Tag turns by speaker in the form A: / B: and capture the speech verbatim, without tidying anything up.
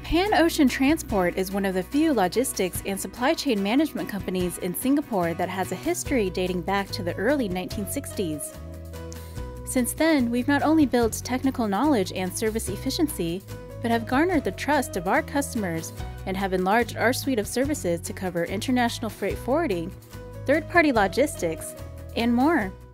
A: Japan Ocean Transport is one of the few logistics and supply chain management companies in Singapore that has a history dating back to the early nineteen sixties. Since then, we've not only built technical knowledge and service efficiency, but have garnered the trust of our customers and have enlarged our suite of services to cover international freight forwarding, third-party logistics, and more.